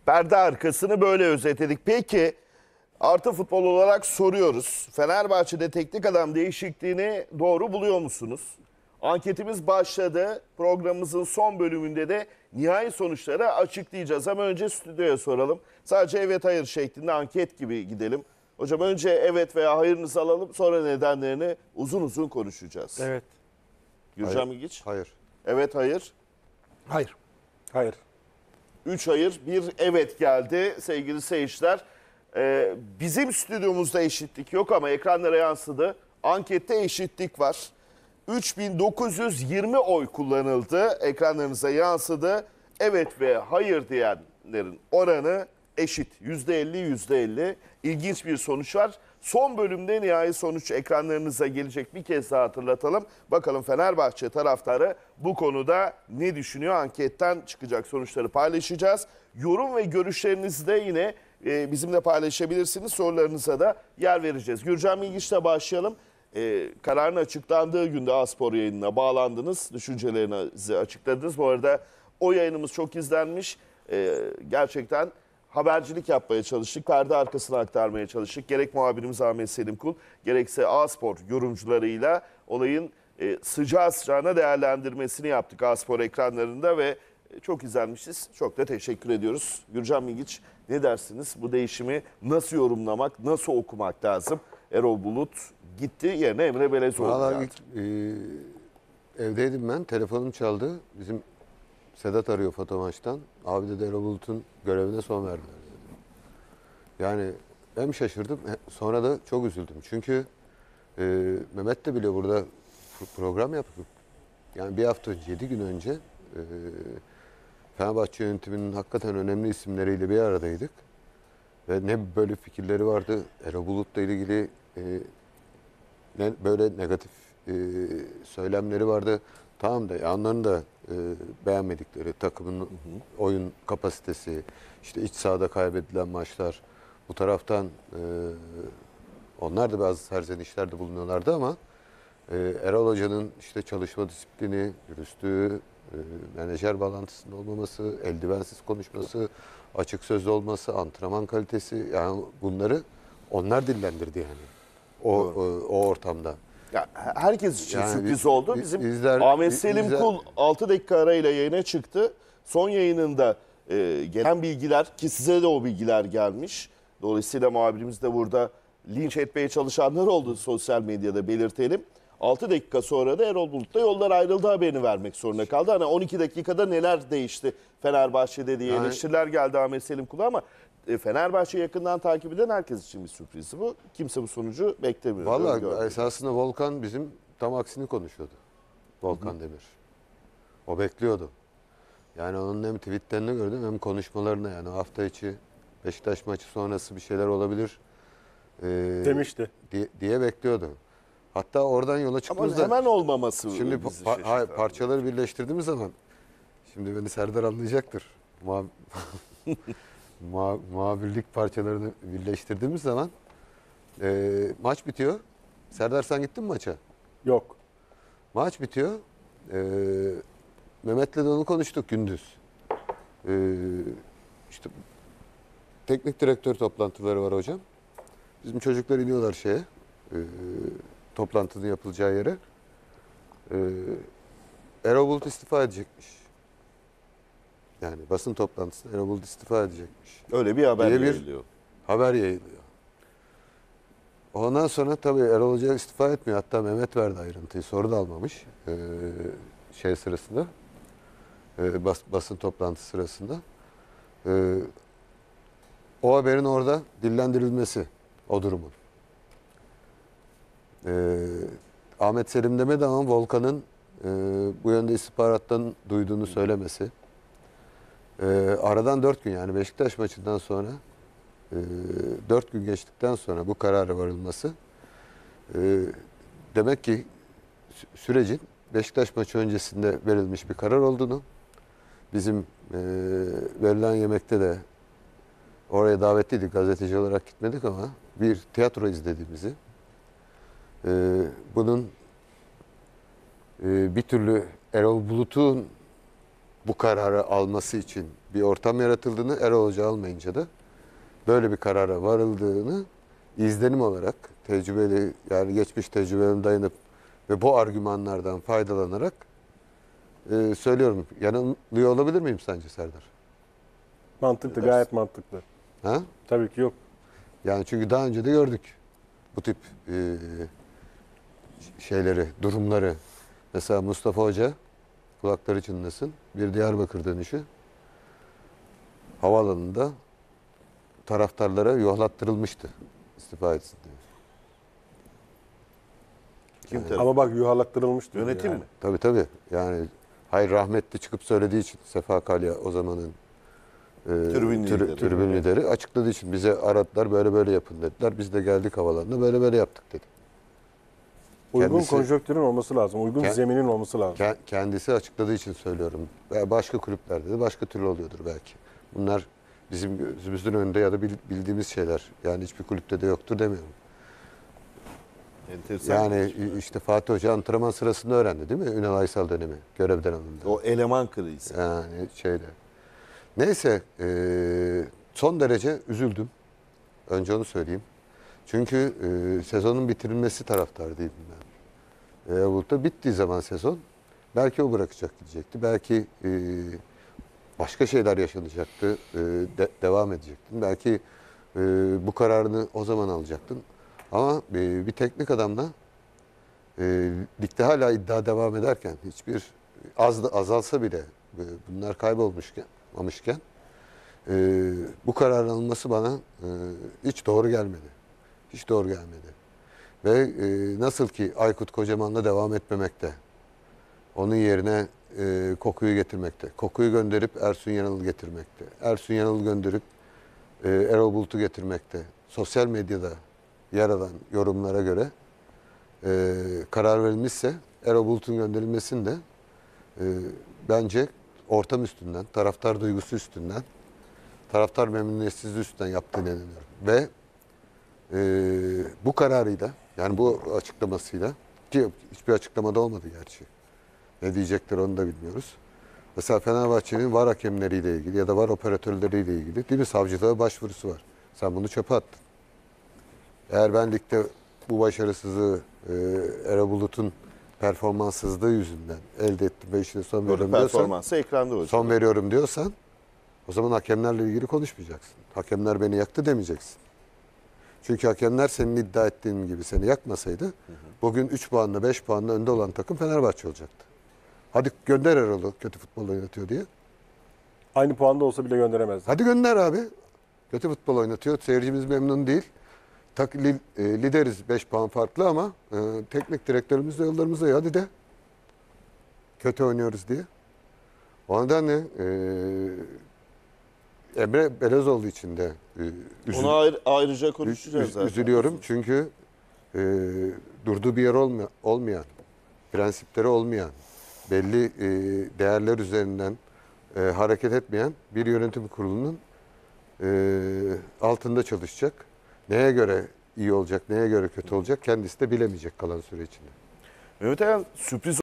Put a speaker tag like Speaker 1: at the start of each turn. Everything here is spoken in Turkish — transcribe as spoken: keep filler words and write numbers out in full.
Speaker 1: Perde arkasını böyle özetledik. Peki Artı Futbol olarak soruyoruz. Fenerbahçe'de teknik adam değişikliğini doğru buluyor musunuz? Anketimiz başladı. Programımızın son bölümünde de nihai sonuçları açıklayacağız. Ama önce stüdyoya soralım. Sadece evet hayır şeklinde anket gibi gidelim. Hocam önce evet veya hayırınızı alalım. Sonra nedenlerini uzun uzun konuşacağız.
Speaker 2: Evet.
Speaker 1: Gürcan Bilgiç.
Speaker 3: Hayır.
Speaker 1: Evet hayır.
Speaker 2: Hayır. Hayır.
Speaker 1: Üç hayır, bir evet geldi sevgili seyirciler. Ee, bizim stüdyomuzda eşitlik yok ama ekranlara yansıdı. Ankette eşitlik var. üç bin dokuz yüz yirmi oy kullanıldı. Ekranlarınıza yansıdı. Evet ve hayır diyenlerin oranı eşit. yüzde elli yüzde elli. İlginç bir sonuç var. Son bölümde nihai sonuç ekranlarınıza gelecek, bir kez daha hatırlatalım. Bakalım Fenerbahçe taraftarı bu konuda ne düşünüyor? Anketten çıkacak sonuçları paylaşacağız. Yorum ve görüşlerinizi de yine e, bizimle paylaşabilirsiniz. Sorularınıza da yer vereceğiz. Gürcan Bilgiç'le başlayalım. E, kararın açıklandığı günde A-Spor yayınına bağlandınız. Düşüncelerinizi açıkladınız. Bu arada o yayınımız çok izlenmiş. E, gerçekten habercilik yapmaya çalıştık. Perde arkasına aktarmaya çalıştık. Gerek muhabirimiz Ahmet Selim Kul, gerekse A-Spor yorumcularıyla olayın e, sıcağı sıcağına değerlendirmesini yaptık A-Spor ekranlarında ve çok izlenmişiz. Çok da teşekkür ediyoruz. Gürcan Bilgiç, ne dersiniz? Bu değişimi nasıl yorumlamak, nasıl okumak lazım? Erol Bulut gitti, yerine Emre Belezoğlu
Speaker 3: Valla
Speaker 1: geldi.
Speaker 3: ilk e, evdeydim ben. Telefonum çaldı. Bizim Sedat arıyor foto maçtan. Abi dedi Erol Bulut'un görevine son verdiler dedi. Yani hem şaşırdım sonra da çok üzüldüm. Çünkü e, Mehmet de bile burada program yaptık. Yani bir hafta önce, yedi gün önce e, Fenerbahçe yönetiminin hakikaten önemli isimleriyle bir aradaydık. Ve ne böyle fikirleri vardı. Erol Bulut'la ilgili e, ne böyle negatif e, söylemleri vardı. Tamam da yanlarını da e, beğenmedikleri takımın hı hı. oyun kapasitesi, işte iç sahada kaybedilen maçlar. Bu taraftan e, onlar da bazı serzenişlerde bulunuyorlardı ama e, Erol Hoca'nın işte çalışma disiplini, dürüstlüğü, e, menajer bağlantısında olmaması, eldivensiz konuşması, açık sözlü olması, antrenman kalitesi, yani bunları onlar dillendirdi yani o, o, o ortamda.
Speaker 1: Ya, herkes için
Speaker 3: Yani
Speaker 1: sürpriz
Speaker 3: biz-
Speaker 1: oldu.
Speaker 3: biz-
Speaker 1: Bizim
Speaker 3: bizler-
Speaker 1: Ahmet
Speaker 3: biz-
Speaker 1: Selim
Speaker 3: bizler-
Speaker 1: Kul altı dakika arayla yayına çıktı. Son yayınında e, gelen bilgiler, ki size de o bilgiler gelmiş. Dolayısıyla muhabirimiz de burada linç etmeye çalışanlar oldu, sosyal medyada belirtelim. altı dakika sonra da Erol Bulut'la yollar ayrıldı haberini vermek zorunda kaldı. Hani on iki dakikada neler değişti Fenerbahçe'de diye
Speaker 3: Yani-
Speaker 1: eleştiriler geldi Ahmet Selim Kul'a ama e, Fenerbahçe yakından takip eden herkes için bir sürprizdi bu. Kimse bu sonucu beklemiyor.
Speaker 3: Vallahi
Speaker 1: Öngörmüyor.
Speaker 3: esasında Volkan bizim tam aksini konuşuyordu. Volkan hı hı. Demir. O bekliyordu. Yani onun hem tweetlerini gördüm hem konuşmalarını, yani hafta içi Beşiktaş maçı sonrası bir şeyler olabilir e,
Speaker 2: Demişti.
Speaker 3: diye, diye bekliyordu. Hatta oradan yola
Speaker 1: Ama
Speaker 3: çıktığımızda
Speaker 1: hemen olmaması
Speaker 3: şimdi
Speaker 1: bizi
Speaker 3: pa- hayır,
Speaker 1: şaşırttı.
Speaker 3: parçaları birleştirdiğimiz zaman, şimdi beni Serdar anlayacaktır. Muha- Muha- muhabirlik parçalarını birleştirdiğimiz zaman e, maç bitiyor. Serdar sen gittin mi maça?
Speaker 2: Yok.
Speaker 3: Maç bitiyor. E, Mehmet'le de onu konuştuk gündüz. E, işte teknik direktör toplantıları var hocam. Bizim çocuklar iniyorlar şeye, e, toplantının yapılacağı yere. E, Erol Bulut istifa edecekmiş. Yani basın toplantısında Erol Bulut istifa edecekmiş.
Speaker 1: Öyle bir haber
Speaker 3: diye bir
Speaker 1: yayılıyor.
Speaker 3: haber yayılıyor. Ondan sonra tabii Erol Hoca istifa etmiyor. Hatta Mehmet verdi ayrıntıyı. Soru da almamış. Ee, şey sırasında. E, bas, basın toplantısı sırasında. Ee, o haberin orada dillendirilmesi. O durumun. Ee, Ahmet Selim demedi ama Volkan'ın e, bu yönde istihbarattan duyduğunu söylemesi. Ee, aradan dört gün, yani Beşiktaş maçından sonra e, dört gün geçtikten sonra bu karara varılması e, demek ki sü- sürecin Beşiktaş maçı öncesinde verilmiş bir karar olduğunu, bizim e, verilen yemekte de oraya davetliydik, gazeteci olarak gitmedik ama bir tiyatro izlediğimizi, e, bunun e, bir türlü Erol Bulut'un bu kararı alması için bir ortam yaratıldığını, Erol Hoca almayınca da böyle bir karara varıldığını izlenim olarak tecrübeli, yani geçmiş tecrübelerime dayanıp ve bu argümanlardan faydalanarak e, söylüyorum. Yanılıyor olabilir miyim sence Serdar?
Speaker 2: Mantıklı, gayet mantıklı.
Speaker 3: Ha?
Speaker 2: Tabii ki yok.
Speaker 3: Yani çünkü daha önce de gördük bu tip e, şeyleri, durumları. Mesela Mustafa Hoca, kulakları çınlasın, bir Diyarbakır dönüşü havaalanında taraftarlara yuhlattırılmıştı istifa etsin diye.
Speaker 1: Kim tarafı?
Speaker 2: Ama bak yuvarlaktırılmış diyor
Speaker 1: Yönetim
Speaker 2: yani.
Speaker 1: mi?
Speaker 3: Tabii tabii. Yani hayır, rahmetli çıkıp söylediği için Sefa Kalya o zamanın e,
Speaker 1: Tribün
Speaker 3: tür-
Speaker 1: lideri.
Speaker 3: tribün lideri açıkladığı için bize aradılar, böyle böyle yapın dediler. Biz de geldik havalarına, böyle böyle yaptık dedi.
Speaker 2: Uygun
Speaker 3: Kendisi-
Speaker 2: konjonktürün olması lazım. Uygun
Speaker 3: Kend-
Speaker 2: zeminin olması lazım.
Speaker 3: Ke- Kendisi açıkladığı için söylüyorum. Ve başka kulüplerde de başka türlü oluyordur belki. Bunlar bizim gözümüzün önünde ya da bil- bildiğimiz şeyler. Yani hiçbir kulüpte de yoktur demiyorum.
Speaker 1: Enteresan.
Speaker 3: Yani işte Fatih Hoca antrenman sırasında öğrendi değil mi? Ünal Aysal dönemi görevden alındı.
Speaker 1: O eleman krizi.
Speaker 3: Yani şeyde. Neyse eee, son derece üzüldüm. Önce onu söyleyeyim. Çünkü eee, sezonun bitirilmesi taraftarıydım ben. Eee burada bittiği zaman sezon belki o bırakacak gidecekti. Belki eee, başka şeyler yaşanacaktı. Eee, de- devam edecektin. Belki eee, bu kararını o zaman alacaktın. Ama eee, bir teknik adamla eee ligde hala iddia devam ederken, hiçbir az da azalsa bile e, bunlar kaybolmuşken, olmuşken e, bu kararın alınması bana e, hiç doğru gelmedi. Hiç doğru gelmedi. Ve e, nasıl ki Aykut Kocaman'la devam etmemekte, onun yerine e, Koku'yu getirmekte, Koku'yu gönderip Ersun Yanal'ı getirmekte, Ersun Yanal'ı gönderip e, Erol Bulut'u getirmekte, sosyal medyada yer alan yorumlara göre e, karar verilmişse Erol Bulut'un gönderilmesini de e, bence ortam üstünden, taraftar duygusu üstünden, taraftar memnuniyetsizliği üstünden yaptığını inanıyorum. Ve e, bu kararıyla, yani bu açıklamasıyla, ki hiçbir açıklamada olmadı gerçi. Ne diyecekler onu da bilmiyoruz. Mesela Fenerbahçe'nin VAR hakemleriyle ilgili ya da VAR operatörleriyle ilgili değil mi, savcılığa başvurusu var. Sen bunu çöpe attın. Eğer ben ligde bu başarısızlığı e, Erol Bulut'un performanssızlığı yüzünden elde ettim ve işine son
Speaker 1: Doğru,
Speaker 3: veriyorum diyorsan,
Speaker 1: performansı ekranda hocam.
Speaker 3: son veriyorum diyorsan, o zaman hakemlerle ilgili konuşmayacaksın. Hakemler beni yaktı demeyeceksin. Çünkü hakemler senin iddia ettiğin gibi seni yakmasaydı, hı hı, bugün üç puanla beş puanla önde olan takım Fenerbahçe olacaktı. Hadi gönder Erol'u kötü futbol oynatıyor diye.
Speaker 2: Aynı puanda olsa bile gönderemezdi.
Speaker 3: Hadi gönder abi. Kötü futbol oynatıyor. Seyircimiz memnun değil. Tak, li, e, lideriz beş puan farklı ama e, teknik direktörümüz de yollarımızda, hadi de. Kötü oynuyoruz diye. O nedenle e, Emre Belezoğlu için de e, üzül,
Speaker 1: Onu ayrı, ayrıca
Speaker 3: üz-
Speaker 1: konuşacağız
Speaker 3: üz-
Speaker 1: zaten.
Speaker 3: üzülüyorum. Çünkü e, durduğu bir yer olma, olmayan, prensipleri olmayan, belli e, değerler üzerinden e, hareket etmeyen bir yönetim kurulunun e, altında çalışacak. Neye göre iyi olacak, neye göre kötü olacak kendisi de bilemeyecek kalan süre içinde.
Speaker 1: Mehmet Eren, sürpriz